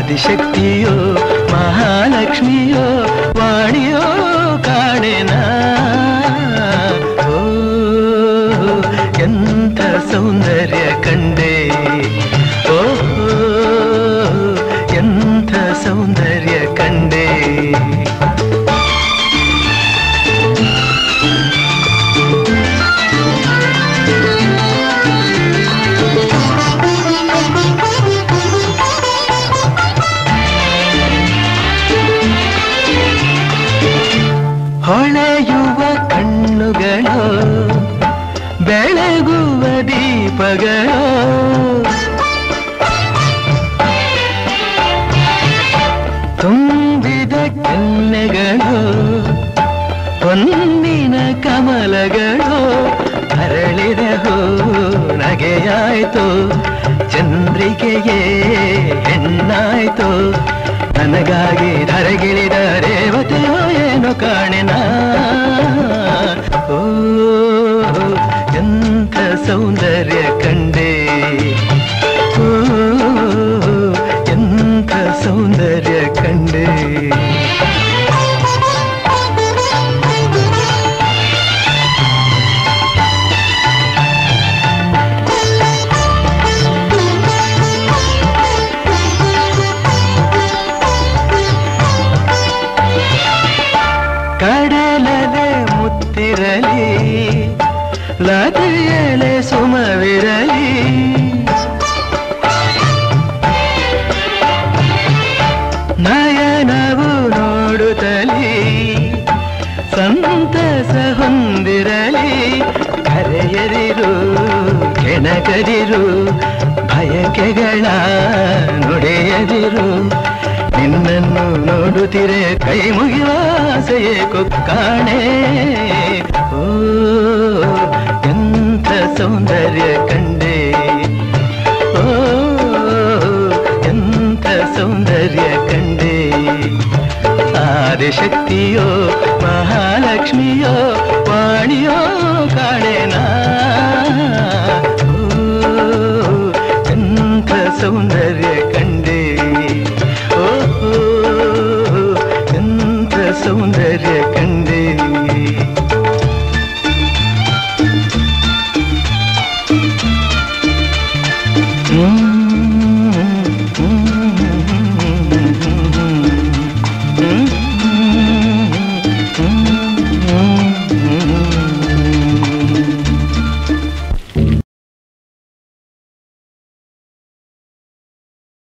ಆದಿಶಕ್ತಿಯೋ ಮಹಾಲಕ್ಷ್ಮಿಯೋ ವಾಣಿಯೋ ಕಾಣೆನಾ. ಓ ಎಂಥ ಸೌಂದರ್ಯ ಕಂಡೆ, ಓ ಎಂಥ ಸೌಂದರ್ಯ ಕಂಡೆ. ಹೊಳೆಯುವ ಕಣ್ಣುಗಳು ಬೆಳಗುವ ದೀಪಗಳು, ತುಂಬಿದ ಕೆನ್ನೆಗಳು ಹೊನ್ನಿನ ಕಮಲಗಳು. ಅರಳಿದ ಹೂ ನಗೆಯಾಯ್ತು, ಚಂದ್ರಿಕೆಯೇ ಹೆಣ್ಣಾಯ್ತು. ನನಗಾಗಿ ಧರೆಗಿಳಿದ ರೇವತೆಯೋ ಏನೋ ಕಾಣೆನಾ. ಓ ಎಂಥ ಸೌಂದರ್ಯ ಕಂಡೆ, ಓ ಎಂಥ ಸೌಂದರ್ಯ ಕಂಡೆ. ಕಡಲಲೆ ಮುತ್ತಿರಲಿ, ಲತೆಯಲೆ ಸುಮವಿರಲಿ, ನಯನವು ನೋಡುತ್ತಲಿ ಸಂತಸ ಹೊಂದಿರಲಿ. ಕರೆಯದಿರು ಕೆಣಕದಿರು, ಬಯಕೆಗಳ ನುಡಿಯದಿರು. ನಿನ್ನನ್ನು ನೋಡುತ್ತಿರೆ ಕೈ ಮುಗಿಯುವ ಆಸೆಯೇ ಕೊಕ್ಕಾಣೆ. ಓ ಎಂಥ ಸೌಂದರ್ಯ ಕಂಡೆ, ಓ ಎಂಥ ಸೌಂದರ್ಯ ಕಂಡೆ. ಆದಿಶಕ್ತಿಯೋ ಮಹಾಲಕ್ಷ್ಮಿಯೋ ವಾಣಿಯೋ ಕಾಣೆನಾ. ಓ ಎಂಥ ಸೌಂದರ್ಯ ಕಂಡೆ, ಎಂಥ ಸೌಂದರ್ಯ